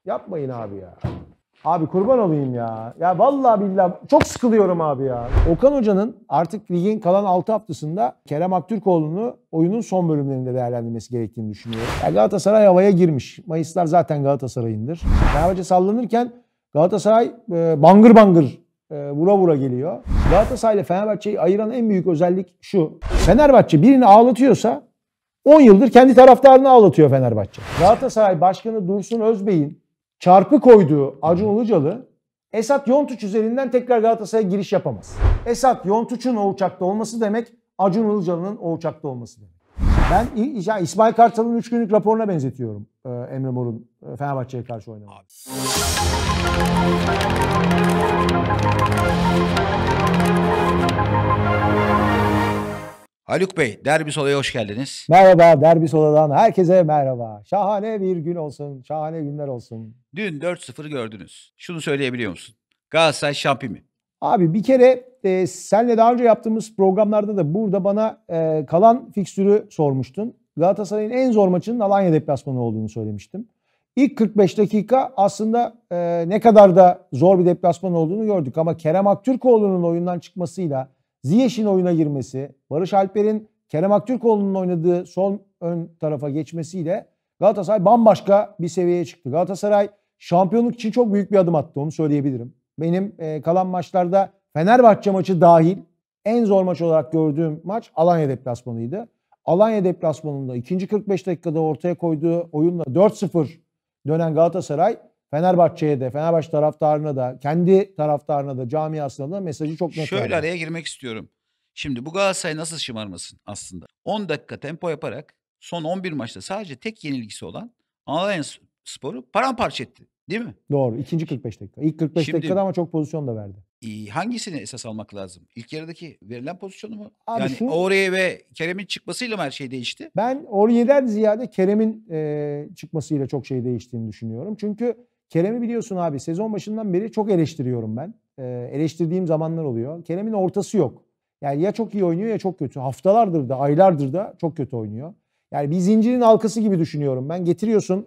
Yapmayın abi ya. Abi kurban olayım ya. Ya vallahi billahi çok sıkılıyorum abi ya. Okan Hoca'nın artık ligin kalan 6 haftasında Kerem Aktürkoğlu'nu oyunun son bölümlerinde değerlendirmesi gerektiğini düşünüyorum. Ya Galatasaray havaya girmiş. Mayıslar zaten Galatasaray'ındır. Fenerbahçe sallanırken Galatasaray bangır bangır vura vura geliyor. Galatasaray ile Fenerbahçe'yi ayıran en büyük özellik şu. Fenerbahçe birini ağlatıyorsa 10 yıldır kendi taraftarını ağlatıyor Fenerbahçe. Galatasaray Başkanı Dursun Özbey'in çarpı koyduğu Acun Ilıcalı, Esat Yontuç üzerinden tekrar Galatasaray'a giriş yapamaz. Esat Yontuç'un o uçakta olması demek, Acun Ilıcalı'nın o uçakta olması demek. Ben İsmail Kartal'ın 3 günlük raporuna benzetiyorum Emre Mor'un Fenerbahçe'ye karşı oynamayı. Haluk Bey, Derbi Sola'ya hoş geldiniz. Merhaba, Derbi Sola'dan herkese merhaba. Şahane bir gün olsun, şahane günler olsun. Dün 4-0 gördünüz. Şunu söyleyebiliyor musun? Galatasaray şampiyon mi? Abi bir kere senle daha önce yaptığımız programlarda da burada bana kalan fikstürü sormuştun. Galatasaray'ın en zor maçının Alanya deplasmanı olduğunu söylemiştim. İlk 45 dakika aslında ne kadar da zor bir deplasman olduğunu gördük. Ama Kerem Aktürkoğlu'nun oyundan çıkmasıyla Ziyech'in oyuna girmesi, Barış Alper'in Kerem Aktürkoğlu'nun oynadığı son ön tarafa geçmesiyle Galatasaray bambaşka bir seviyeye çıktı. Galatasaray şampiyonluk için çok büyük bir adım attı, onu söyleyebilirim. Benim kalan maçlarda Fenerbahçe maçı dahil en zor maç olarak gördüğüm maç Alanya deplasmanıydı. Alanya deplasmanında ikinci 45 dakikada ortaya koyduğu oyunla 4-0 dönen Galatasaray Fenerbahçe'ye de, Fenerbahçe taraftarına da, kendi taraftarına da, camiasına da mesajı çok net verdi. Şöyle araya girmek istiyorum. Şimdi bu Galatasaray nasıl şımarmasın aslında? 10 dakika tempo yaparak son 11 maçta sadece tek yenilgisi olan Alanya Spor'u paramparça etti. Değil mi? Doğru. İkinci 45 dakika. İlk 45 dakikada ama çok pozisyon da verdi. Hangisini esas almak lazım? İlk yarıdaki verilen pozisyonu mu? Abi yani Aurier ve Kerem'in çıkmasıyla mı her şey değişti? Ben Aurier'den ziyade Kerem'in çıkmasıyla çok şey değiştiğini düşünüyorum. Çünkü Kerem'i biliyorsun abi, sezon başından beri çok eleştiriyorum ben. Eleştirdiğim zamanlar oluyor. Kerem'in ortası yok. Yani ya çok iyi oynuyor ya çok kötü. Haftalardır da, aylardır da çok kötü oynuyor. Yani bir zincirin halkası gibi düşünüyorum ben. Getiriyorsun,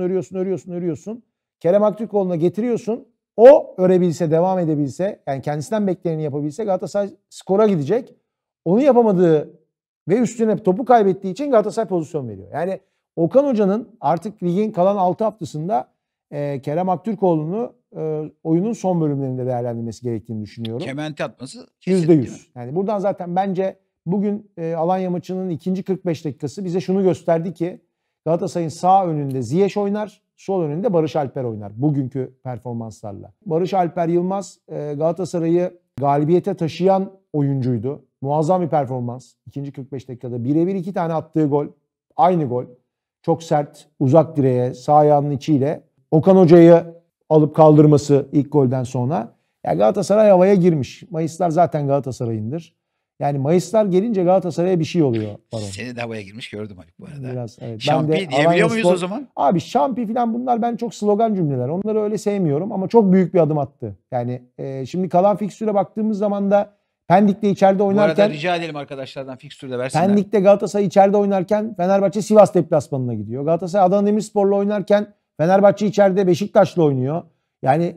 örüyorsun. Kerem Aktürkoğlu'na getiriyorsun. O örebilse, devam edebilse, yani kendisinden bekleneni yapabilse Galatasaray skora gidecek. Onu yapamadığı ve üstüne topu kaybettiği için Galatasaray pozisyon veriyor. Yani Okan Hoca'nın artık ligin kalan 6 haftasında Kerem Aktürkoğlu'nu oyunun son bölümlerinde değerlendirmesi gerektiğini düşünüyorum. Kemente atması kesin. %100. Yani buradan zaten bence bugün Alanya maçının ikinci 45 dakikası bize şunu gösterdi ki Galatasaray'ın sağ önünde Ziyech oynar, sol önünde Barış Alper oynar bugünkü performanslarla. Barış Alper Yılmaz Galatasaray'ı galibiyete taşıyan oyuncuydu. Muazzam bir performans. İkinci 45 dakikada birebir 2 tane attığı gol. Aynı gol. Çok sert, uzak direğe, sağ ayağının içiyle Okan Hoca'yı alıp kaldırması ilk golden sonra. Yani Galatasaray havaya girmiş. Mayıslar zaten Galatasaray'ındır. Yani Mayıslar gelince Galatasaray'a bir şey oluyor. Seni de havaya girmiş gördüm Haluk bu arada. Biraz, evet. Şampi diyebiliyor muyuz o zaman? Abi şampi falan bunlar ben çok slogan cümleler. Onları öyle sevmiyorum ama çok büyük bir adım attı. Yani şimdi kalan fikstüre baktığımız zaman da Pendik'te içeride oynarken... Bu arada rica edelim arkadaşlardan fikstürü de versinler. Pendik'te Galatasaray içeride oynarken Fenerbahçe Sivas deplasmanına gidiyor. Galatasaray Adana Demirspor'la oynarken Fenerbahçe içeride Beşiktaş'la oynuyor. Yani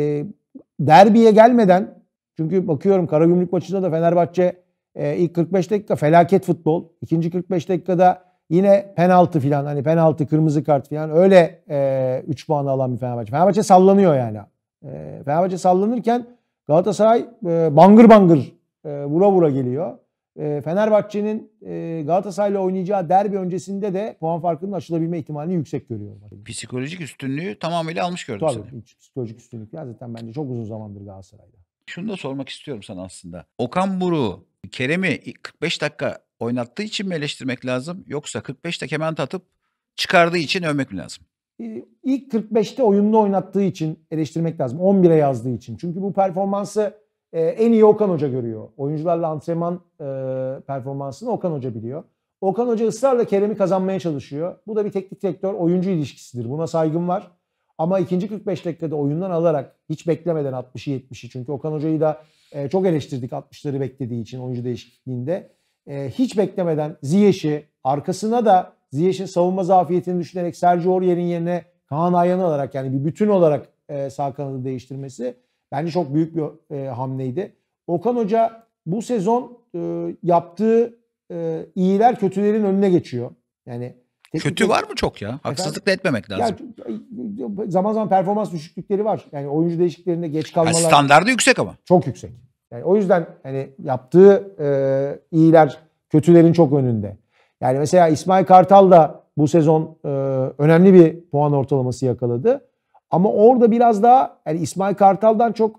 derbiye gelmeden, çünkü bakıyorum Karagümrük maçında da Fenerbahçe ilk 45 dakika felaket futbol. İkinci 45 dakikada yine penaltı filan, hani penaltı, kırmızı kart filan, öyle 3 puanı alan bir Fenerbahçe. Fenerbahçe sallanıyor yani. Fenerbahçe sallanırken Galatasaray bangır bangır vura vura geliyor. Fenerbahçe'nin Galatasaray'la oynayacağı derbi öncesinde de puan farkının aşılabilme ihtimalini yüksek görüyorum. Psikolojik üstünlüğü tamamıyla almış gördüm seni. Tabii, psikolojik üstünlük ya zaten bence çok uzun zamandır Galatasaray'da. Şunu da sormak istiyorum sana aslında. Okan Buruk'u, Kerem'i 45 dakika oynattığı için mi eleştirmek lazım? Yoksa 45'te kemente atıp çıkardığı için övmek mi lazım? İlk 45'te oyununu oynattığı için eleştirmek lazım. 11'e yazdığı için. Çünkü bu performansı en iyi Okan Hoca görüyor. Oyuncularla antrenman performansını Okan Hoca biliyor. Okan Hoca ısrarla Kerem'i kazanmaya çalışıyor. Bu da bir teknik direktör oyuncu ilişkisidir. Buna saygım var. Ama ikinci 45 dakikada oyundan alarak hiç beklemeden 60'ı 70'i, çünkü Okan Hoca'yı da çok eleştirdik 60'ları beklediği için oyuncu değişikliğinde. Hiç beklemeden Ziyech'i, arkasına da Ziyech'in savunma zafiyetini düşünerek Sergio Aurier'in yerine Kaan Ayhan'ı alarak yani bir bütün olarak sağ kanadı değiştirmesi bence çok büyük bir hamleydi. Okan Hoca bu sezon yaptığı iyiler kötülerin önüne geçiyor. Yani kötü var mı çok ya? Haksızlık da etmemek lazım. Ya, zaman zaman performans düşüklükleri var. Yani oyuncu değişikliklerinde geç kalmalar. Yani standardı yüksek ama. Çok yüksek. Yani o yüzden hani yaptığı iyiler kötülerin çok önünde. Yani mesela İsmail Kartal da bu sezon önemli bir puan ortalaması yakaladı. Ama orada biraz daha yani İsmail Kartal'dan çok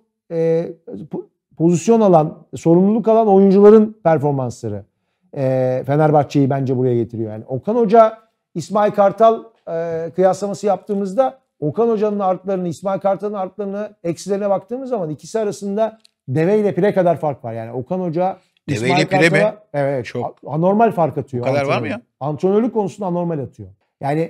pozisyon alan, sorumluluk alan oyuncuların performansları Fenerbahçe'yi bence buraya getiriyor. Yani Okan Hoca, İsmail Kartal kıyaslaması yaptığımızda Okan Hoca'nın artılarını, İsmail Kartal'ın artılarını, eksilerine baktığımız zaman ikisi arasında deve ile pire kadar fark var. Yani Okan Hoca deve ile pire mi? Evet. Çok. Anormal fark atıyor. Bu kadar var mı ya? Antrenörlük konusunda anormal atıyor. Yani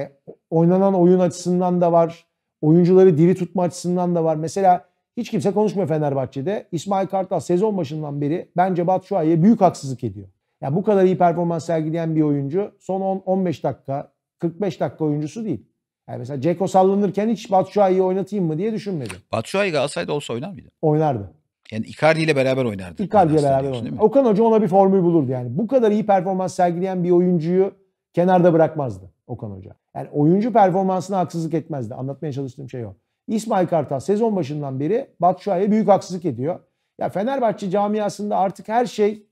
oynanan oyun açısından da var. Oyuncuları diri tutma açısından da var. Mesela hiç kimse konuşmuyor Fenerbahçe'de. İsmail Kartal sezon başından beri bence Batshuayi'ye büyük haksızlık ediyor. Yani bu kadar iyi performans sergileyen bir oyuncu son 15 dakika, 45 dakika oyuncusu değil. Yani mesela Dzeko sallanırken hiç Batshuayi'yi oynatayım mı diye düşünmedi. Batshuayi Galatasaray'da olsa oynar mıydı? Oynardı. Yani Icardi ile beraber oynardı. Icardi ile beraber oynardı. Okan Hoca ona bir formül bulurdu yani. Bu kadar iyi performans sergileyen bir oyuncuyu kenarda bırakmazdı Okan Hoca. Yani oyuncu performansına haksızlık etmezdi. Anlatmaya çalıştığım şey o. İsmail Kartal sezon başından beri Batshuayi'ye büyük haksızlık ediyor. Ya Fenerbahçe camiasında artık her şey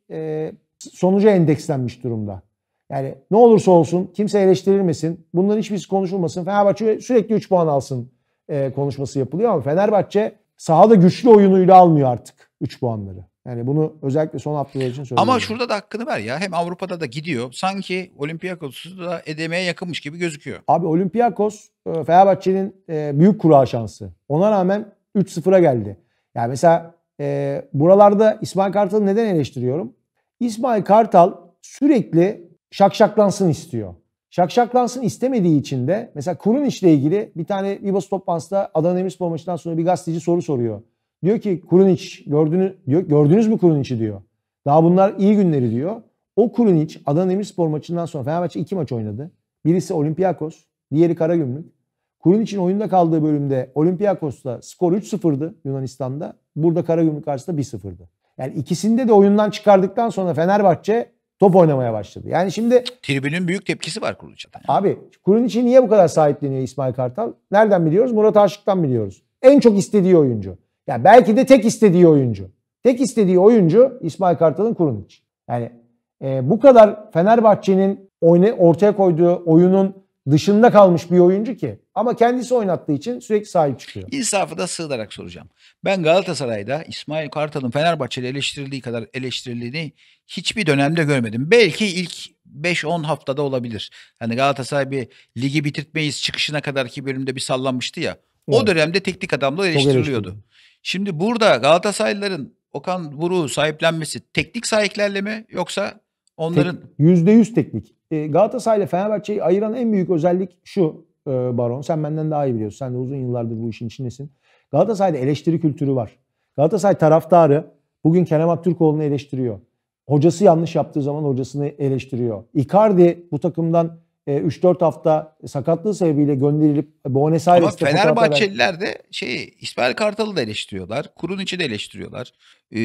sonuca endekslenmiş durumda. Yani ne olursa olsun kimse eleştirilmesin. Bunların hiçbirisi konuşulmasın. Fenerbahçe sürekli 3 puan alsın konuşması yapılıyor ama Fenerbahçe sahada güçlü oyunuyla almıyor artık 3 puanları. Yani bunu özellikle son haftalar için söylüyorum. Ama şurada da hakkını ver ya. Hem Avrupa'da da gidiyor. Sanki Olympiakos'u da edemeye yakınmış gibi gözüküyor. Abi Olympiakos Fenerbahçe'nin büyük kura şansı. Ona rağmen 3-0'a geldi. Yani mesela buralarda İsmail Kartal'ı neden eleştiriyorum? İsmail Kartal sürekli şakşaklansın istiyor. Şakşaklansın istemediği için de mesela Kurunic ile ilgili bir tane bir basın toplantısında Adana Demirspor maçından sonra bir gazeteci soru soruyor. Diyor ki Kurunic gördünüz mü Kurunic'i diyor. Daha bunlar iyi günleri diyor. O Kurunic Adana Demirspor maçından sonra Fenerbahçe 2 maç oynadı. Birisi Olympiakos, diğeri Karagümrük. Kurunic'in oyunda kaldığı bölümde Olympiakos'ta skor 3-0'dı Yunanistan'da. Burada Karagümrük karşısında 1-0'dı. Yani ikisinde de oyundan çıkardıktan sonra Fenerbahçe top oynamaya başladı. Yani şimdi tribünün büyük tepkisi var Kurunic'e. Abi Kurunic'i niye bu kadar sahipleniyor İsmail Kartal? Nereden biliyoruz? Murat Aşık'tan biliyoruz. En çok istediği oyuncu. Yani belki de tek istediği oyuncu. Tek istediği oyuncu İsmail Kartal'ın Kurunic. Yani bu kadar Fenerbahçe'nin ortaya koyduğu oyunun dışında kalmış bir oyuncu ki. Ama kendisi oynattığı için sürekli sahip çıkıyor. İnsafı da sığınarak soracağım. Ben Galatasaray'da İsmail Kartal'ın Fenerbahçe'de eleştirildiği kadar eleştirildiğini hiçbir dönemde görmedim. Belki ilk 5-10 haftada olabilir. Hani Galatasaray bir ligi bitirtmeyiz çıkışına kadarki bölümde bir sallanmıştı ya. Evet. O dönemde teknik adamla eleştiriliyordu. Şimdi burada Galatasaraylıların Okan Buruk'u sahiplenmesi teknik sahiplerle mi yoksa onların... %100 teknik. Galatasaray ile Fenerbahçe'yi ayıran en büyük özellik şu Baron. Sen benden daha iyi biliyorsun. Sen de uzun yıllardır bu işin içindesin. Galatasaray'da eleştiri kültürü var. Galatasaray taraftarı bugün Kerem Aktürkoğlu'nu eleştiriyor. Hocası yanlış yaptığı zaman hocasını eleştiriyor. Icardi bu takımdan 3-4 hafta sakatlığı sebebiyle gönderilip Buenos Aires'te... Ama Fenerbahçeliler de İsmail Kartal'ı da eleştiriyorlar. Kurunic'i de eleştiriyorlar.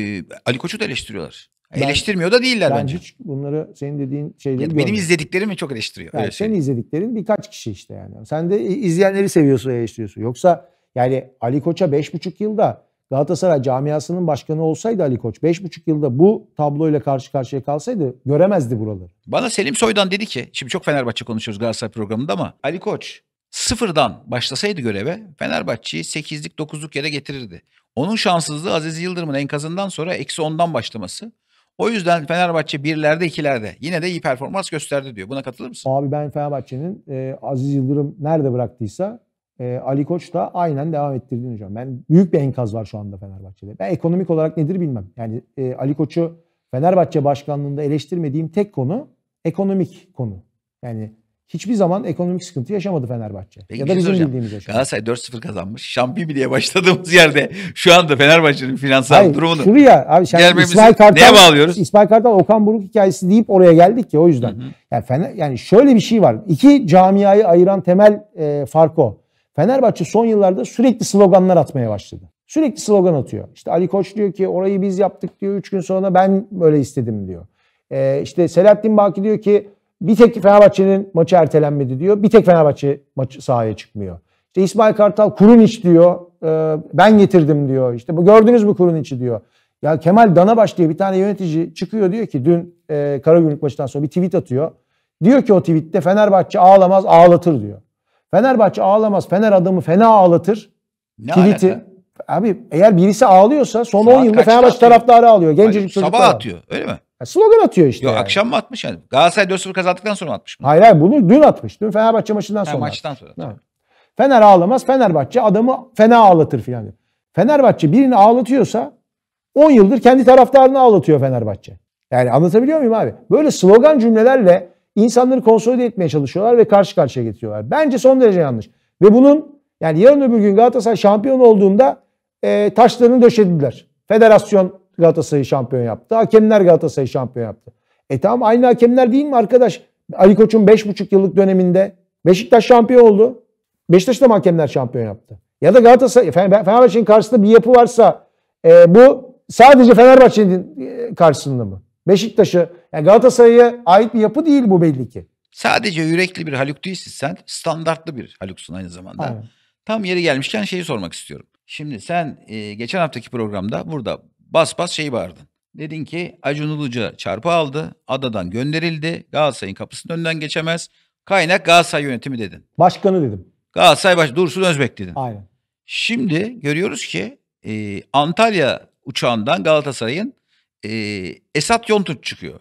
Ali Koç'u da eleştiriyorlar. Eleştirmiyor da değiller bence. Ben hiç bunları senin dediğin şeyleri görmedim. Benim izlediklerimi çok eleştiriyor. Yani senin izlediklerin birkaç kişi işte yani. Sen de izleyenleri seviyorsun, eleştiriyorsun. Yoksa yani Ali Koç'a 5,5 yılda Galatasaray camiasının başkanı olsaydı Ali Koç 5,5 yılda bu tabloyla karşı karşıya kalsaydı göremezdi buraları. Bana Selim Soydan dedi ki, şimdi çok Fenerbahçe konuşuyoruz Galatasaray programında ama Ali Koç sıfırdan başlasaydı göreve Fenerbahçe'yi 8'lik 9'luk yere getirirdi. Onun şanssızlığı Aziz Yıldırım'ın enkazından sonra -10'dan başlaması. O yüzden Fenerbahçe 1'lerde 2'lerde yine de iyi performans gösterdi diyor. Buna katılır mısın? Abi ben Fenerbahçe'nin Aziz Yıldırım nerede bıraktıysa Ali Koç da aynen devam ettirdiğini düşünüyorum. Ben büyük bir enkaz var şu anda Fenerbahçe'de. Ben ekonomik olarak nedir bilmem. Yani Ali Koç'u Fenerbahçe başkanlığında eleştirmediğim tek konu ekonomik konu. Yani hiçbir zaman ekonomik sıkıntı yaşamadı Fenerbahçe. Peki, Ya bir da şey bizim soracağım. bildiğimiz yaşamadı. Galatasaray 4-0 kazanmış. Şampiyon diye başladığımız yerde şu anda Fenerbahçe'nin finansal Hayır, durumunu şuraya abi sen gelmemizi İsmail Kartal, neye bağlıyoruz? İsmail Kartal, Okan Buruk hikayesi deyip oraya geldik ya o yüzden. Yani şöyle bir şey var. İki camiayı ayıran temel fark o. Fenerbahçe son yıllarda sürekli sloganlar atmaya başladı. Sürekli slogan atıyor. İşte Ali Koç diyor ki orayı biz yaptık diyor. 3 gün sonra ben böyle istedim diyor. İşte Selahattin Baki diyor ki bir tek Fenerbahçe'nin maçı ertelenmedi diyor. Bir tek Fenerbahçe maçı sahaya çıkmıyor. İşte İsmail Kartal Kurunic diyor. Ben getirdim diyor. İşte bu gördünüz mü Kurunic'i diyor. Ya Kemal Danabaş diye bir tane yönetici çıkıyor diyor ki dün Karagümrük maçından sonra bir tweet atıyor. Diyor ki o tweette Fenerbahçe ağlamaz ağlatır diyor. Fenerbahçe ağlamaz Fener adamı fena ağlatır. Ne Tweet'i. alaka? Abi eğer birisi ağlıyorsa son Saat 10 yılda kaçta Fenerbahçe atıyor? taraftarı ağlıyor. Gencecik Hayır, çocuklar. sabah atıyor öyle mi? Ya slogan atıyor işte. Yok, yani. akşam mı atmış yani? Galatasaray 4-0 kazandıktan sonra mı atmış mı? Hayır bunu dün atmış. Dün Fenerbahçe maçından sonra. Maçtan sonra. Ha. Fener ağlamaz Fenerbahçe adamı fena ağlatır filan diyor. Fenerbahçe birini ağlatıyorsa 10 yıldır kendi taraftarını ağlatıyor Fenerbahçe. Yani anlatabiliyor muyum abi? Böyle slogan cümlelerle insanları konsolide etmeye çalışıyorlar ve karşı karşıya getiriyorlar. Bence son derece yanlış. Ve bunun yani yarın öbür gün Galatasaray şampiyon olduğunda taşlarını döşediler. Federasyon Galatasaray'ı şampiyon yaptı. Hakemler Galatasaray'ı şampiyon yaptı. Tamam aynı hakemler değil mi arkadaş? Ali Koç'un 5,5 yıllık döneminde Beşiktaş şampiyon oldu. Beşiktaş'ta mı hakemler şampiyon yaptı? Ya da Galatasaray, Fenerbahçe'nin karşısında bir yapı varsa bu sadece Fenerbahçe'nin karşısında mı? Beşiktaş'ı, yani Galatasaray'a ait bir yapı değil bu belli ki. Sadece yürekli bir Haluk değilsin sen. Standartlı bir Haluk'sun aynı zamanda. Aynen. Tam yeri gelmişken şeyi sormak istiyorum. Şimdi sen geçen haftaki programda burada bas bas şeyi bağırdın. Dedin ki Acun Ilıcalı çarpı aldı. Adadan gönderildi. Galatasaray'ın kapısının önünden geçemez. Kaynak Galatasaray yönetimi dedin. Başkanı dedim. Galatasaray Dursun Özbek dedin. Aynen. Şimdi görüyoruz ki Antalya uçağından Galatasaray'ın Esat Yontuç çıkıyor.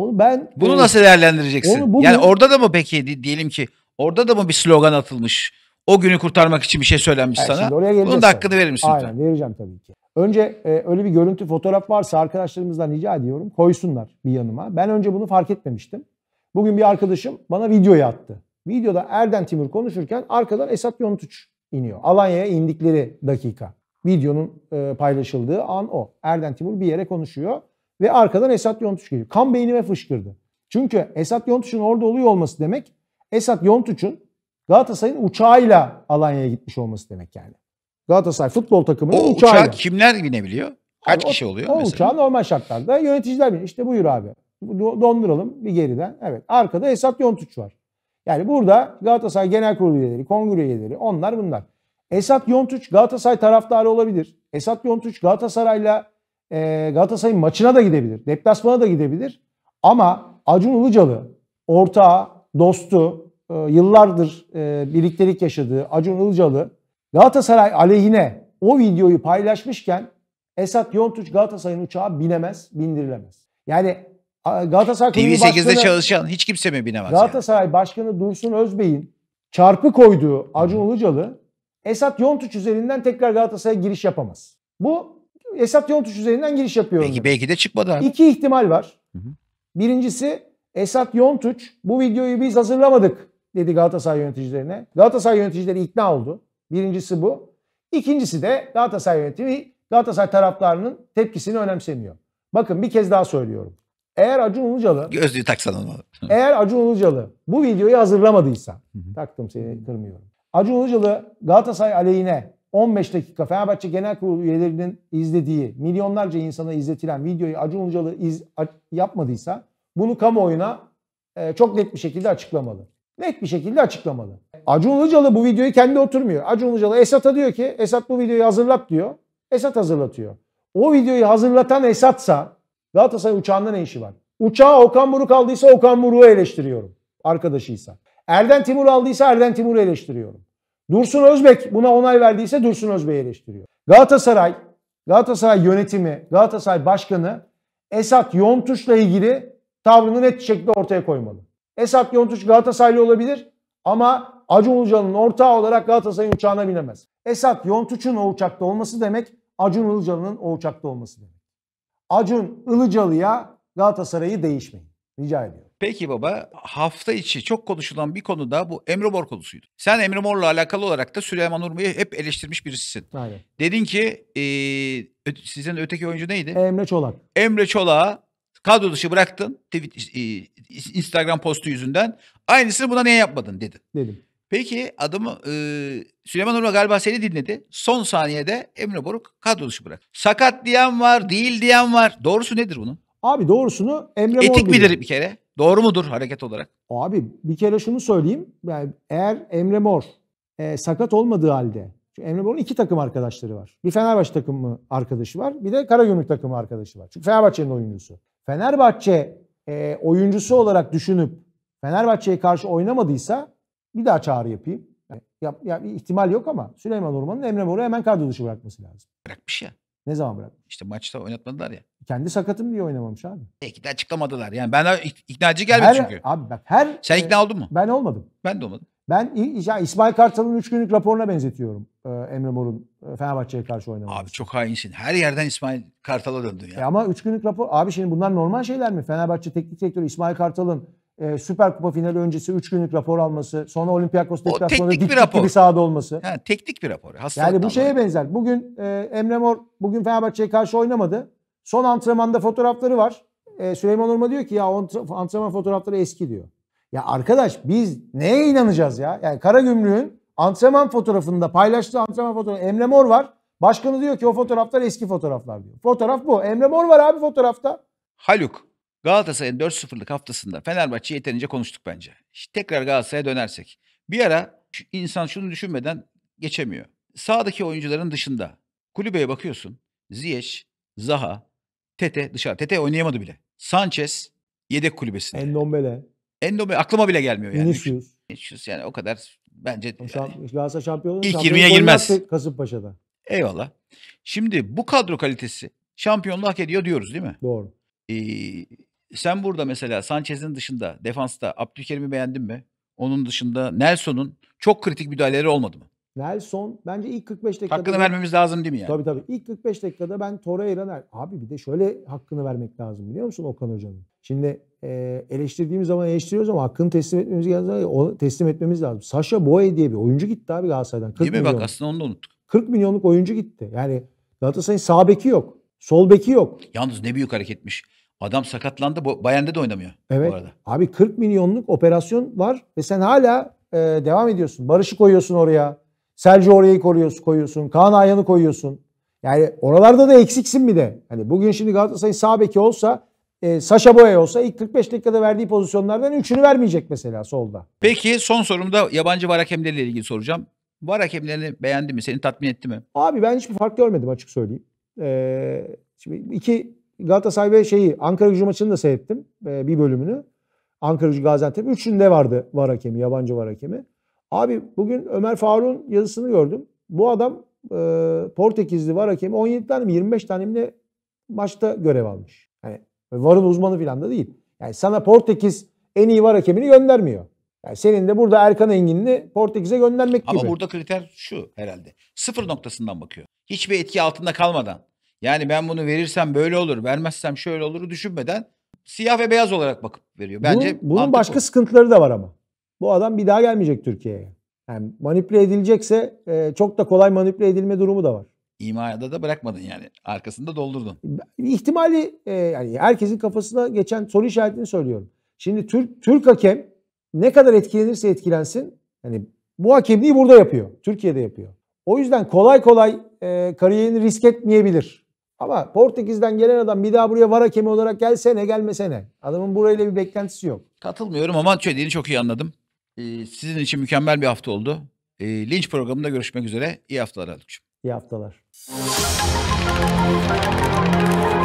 Bunu nasıl değerlendireceksin? Bugün, yani orada da mı peki diyelim ki orada da mı bir slogan atılmış? O günü kurtarmak için bir şey söylenmiş sana. Bunun da hakkını verir misin? Aynen vereceğim tabii ki. Önce öyle bir görüntü fotoğraf varsa arkadaşlarımızdan rica ediyorum koysunlar bir yanıma. Ben önce bunu fark etmemiştim. Bugün bir arkadaşım bana videoyu attı. Videoda Erden Timur konuşurken arkadan Esat Yontuç iniyor. Alanya'ya indikleri dakika. Videonun paylaşıldığı an o. Erden Timur bir yere konuşuyor ve arkadan Esat Yontuç geliyor. Kan beynime fışkırdı. Çünkü Esat Yontuç'un orada oluyor olması demek Esat Yontuç'un Galatasaray'ın uçağıyla Alanya'ya gitmiş olması demek yani. Galatasaray futbol takımının uçağıyla. O uçağa kimler binebiliyor? Kaç kişi oluyor o mesela? Uçağa normal şartlarda yöneticiler biniyor. İşte buyur abi. Donduralım bir geriden. Evet. Arkada Esat Yontuç var. Yani burada Galatasaray Genel Kurulu üyeleri, kongre üyeleri onlar bunlar. Esat Yontuç Galatasaray taraftarı olabilir. Esat Yontuç Galatasaray'la Galatasaray'ın maçına da gidebilir. Deplasmana da gidebilir. Ama Acun Ilıcalı ortağı, dostu, yıllardır birliktelik yaşadığı Acun Ilıcalı Galatasaray aleyhine o videoyu paylaşmışken Esat Yontuç Galatasaray'ın uçağa binemez, bindirilemez. Yani Galatasaray TV8'de çalışan hiç kimse mi binemez? Galatasaray Başkanı Dursun Özbey'in çarpı koyduğu Acun Ilıcalı Esat Yontuç üzerinden tekrar Galatasaray'a giriş yapamaz. Bu Esat Yontuç üzerinden giriş yapıyor. Peki belki de çıkmadı abi. İki ihtimal var. Birincisi Esat Yontuç bu videoyu biz hazırlamadık dedi Galatasaray yöneticilerine. Galatasaray yöneticileri ikna oldu. Birincisi bu. İkincisi de Galatasaray yönetimi Galatasaray taraftarının tepkisini önemsemiyor. Bakın bir kez daha söylüyorum. Eğer Acun Ilıcalı gözlüğü taksan olmalı. Eğer Acun Ilıcalı bu videoyu hazırlamadıysa taktım seni kırmıyorum. Acun Ilıcalı Galatasaray aleyhine 15 dakika Fenerbahçe Genel Kurulu üyelerinin izlediği milyonlarca insana izletilen videoyu Acun Ilıcalı yapmadıysa bunu kamuoyuna çok net bir şekilde açıklamalı. Net bir şekilde açıklamalı. Acun Ilıcalı bu videoyu kendi oturmuyor. Acun Ilıcalı Esat'a diyor ki Esat bu videoyu hazırlat diyor. Esat hazırlatıyor. O videoyu hazırlatan Esat'sa Galatasaray uçağında ne işi var? Uçağı Okan Buruk aldıysa Okan Buruk'u eleştiriyorum. Arkadaşıysa. Erden Timur aldıysa Erden Timur'u eleştiriyorum. Dursun Özbek buna onay verdiyse Dursun Özbek'i eleştiriyor. Galatasaray yönetimi, Galatasaray Başkanı Esat Yontuç'la ilgili tavrını net bir şekilde ortaya koymalı. Esat Yontuç Galatasaraylı olabilir ama Acun Ilıcalı'nın ortağı olarak Galatasaray'ın uçağına binemez. Esat Yontuç'un o uçakta olması demek Acun Ilıcalı'nın o uçakta olması demek. Acun Ilıcalı'ya Galatasaray'ı değişmeyin. Rica ediyorum. Peki baba, hafta içi çok konuşulan bir konu da bu Emre Mor konusuydu. Sen Emre Mor'la alakalı olarak da Süleyman Urmu'yu hep eleştirmiş birisisin. Aynen. Dedin ki sizin öteki oyuncu neydi? Emre Çolak. Emre Çolak'ı kadro dışı bıraktın Instagram postu yüzünden. Aynısını buna niye yapmadın dedin. Dedim. Peki adamı Süleyman Urma galiba seni dinledi. Son saniyede Emre Mor'u kadro dışı bırak. Sakat diyen var, değil diyen var. Doğrusu nedir bunun? Abi doğrusunu Emre Mor Etik biliyor. midir bir kere? Doğru mudur hareket olarak? Abi bir kere şunu söyleyeyim. Yani eğer Emre Mor sakat olmadığı halde, çünkü Emre Mor'un 2 takım arkadaşları var. Bir Fenerbahçe takımı arkadaşı var. Bir de Karagümrük takımı arkadaşı var. Çünkü Fenerbahçe'nin oyuncusu. Fenerbahçe oyuncusu olarak düşünüp Fenerbahçe'ye karşı oynamadıysa bir daha çağrı yapayım. Yani bir ihtimal yok ama Süleyman Urman'ın Emre Mor'u hemen kadro dışı bırakması lazım. Bırakmış ya. Ne zaman bırakmış? İşte maçta oynatmadılar ya. Kendi sakatım diye oynamamış abi. Belki de açıklamadılar. Yani ben iknacı gelmedi çünkü. Abi bak Sen ikna oldun mu? Ben olmadım. Ben de olmadım. Ben İsmail Kartal'ın 3 günlük raporuna benzetiyorum Emre Mor'un Fenerbahçe'ye karşı oynaması. Abi çok hainsin. Her yerden İsmail Kartal'a döndün ya. Ama 3 günlük rapor. Abi şimdi bunlar normal şeyler mi? Fenerbahçe teknik direktörü İsmail Kartal'ın Süper Kupa finali öncesi 3 günlük rapor alması, sonra Olympiakos deplasmanında teknik bir rapor. gibi sahada olması. Ha, teknik bir rapor. Yani bu şeye benzer. Bugün Emre Mor bugün Fenerbahçe'ye karşı oynamadı. Son antrenmanda fotoğrafları var. Süleyman Urma diyor ki ya antrenman fotoğrafları eski diyor. Ya arkadaş biz neye inanacağız ya? Yani Karagümrük'ün antrenman fotoğrafında paylaştığı antrenman fotoğrafı Emre Mor var. Başkanı diyor ki o fotoğraflar eski fotoğraflar diyor. Fotoğraf bu. Emre Mor var abi fotoğrafta. Haluk, Galatasaray'ın 4-0'lık haftasında Fenerbahçe yeterince konuştuk bence. İşte tekrar Galatasaray'a dönersek. Bir ara insan şunu düşünmeden geçemiyor. Sağdaki oyuncuların dışında kulübeye bakıyorsun. Ziyech, Zaha, Tete dışarı. Tete oynayamadı bile. Sanchez yedek kulübesinde. Endombele aklıma bile gelmiyor yani. Vinicius yani o kadar bence. Galatasaray şampiyonu. İlk 20'ye girmez. Kasımpaşa'da. Eyvallah. Şimdi bu kadro kalitesi şampiyonluğu hak ediyor diyoruz değil mi? Doğru. Sen burada mesela Sanchez'in dışında defansta Abdülkerim'i beğendin mi? Onun dışında Nelson'un çok kritik müdahaleleri olmadı mı? Nelson bence ilk 45 dakikada... Hakkını vermemiz lazım değil mi yani? Tabii. İlk 45 dakikada ben Torreira... Abi bir de şöyle hakkını vermek lazım biliyor musun Okan Hoca'nın? Şimdi eleştirdiğimiz zaman eleştiriyoruz ama hakkını teslim etmemiz lazım. Sasha Boye diye bir oyuncu gitti abi Galatasaray'dan. 40 değil mi? milyon. Bak aslında onu da unuttuk. 40 milyonluk oyuncu gitti. Yani Galatasaray'ın sağ beki yok. Sol beki yok. Yalnız ne büyük hareketmiş. Adam sakatlandı. Bayern'de de oynamıyor. Evet. Bu arada. Abi 40 milyonluk operasyon var ve sen hala devam ediyorsun. Barış'ı koyuyorsun oraya. Sergio orayı koyuyorsun. Kaan Ayhan'ı koyuyorsun. Yani oralarda da eksiksin bir de. Hani bugün şimdi Galatasaray'ın sağ beki olsa Sasha Boye olsa ilk 45 dakikada verdiği pozisyonlardan 3'ünü vermeyecek mesela solda. Peki son sorumda yabancı VAR hakemleriyle ilgili soracağım. VAR hakemlerini beğendi mi? Seni tatmin etti mi? Abi ben hiçbir fark görmedim açık söyleyeyim. Şimdi iki Galatasaray ve Ankara Gücü maçını da seyrettim. Bir bölümünü. Ankara Gücü Gaziantep. Üçünde vardı VAR hakemi, yabancı VAR hakemi. Abi bugün Ömer Faruk'un yazısını gördüm. Bu adam Portekizli VAR hakemi 17 tane mi 25 tane mi maçta görev almış. Yani VAR'ın uzmanı falan da değil. Yani sana Portekiz en iyi VAR hakemini göndermiyor. Yani senin de burada Erkan Engin'i Portekiz'e göndermek gibi. Ama burada kriter şu herhalde. Sıfır noktasından bakıyor. Hiçbir etki altında kalmadan. Yani ben bunu verirsem böyle olur, vermezsem şöyle olur düşünmeden siyah ve beyaz olarak bakıp veriyor. Bence bunun başka sıkıntıları da var ama. Bu adam bir daha gelmeyecek Türkiye'ye. Yani manipüle edilecekse çok da kolay manipüle edilme durumu da var. İmada da bırakmadın yani. Arkasında doldurdun. İhtimali yani herkesin kafasına geçen soru işaretini söylüyorum. Şimdi Türk hakem ne kadar etkilenirse etkilensin yani bu hakemliği burada yapıyor. Türkiye'de yapıyor. O yüzden kolay kariyerini risk etmeyebilir. Ama Portekiz'den gelen adam bir daha buraya VAR hakemi olarak gelsene gelmesene. Adamın burayla bir beklentisi yok. Katılmıyorum ama söylediğini çok iyi anladım. Sizin için mükemmel bir hafta oldu. Linç programında görüşmek üzere. İyi haftalar Haluk'cığım. İyi haftalar.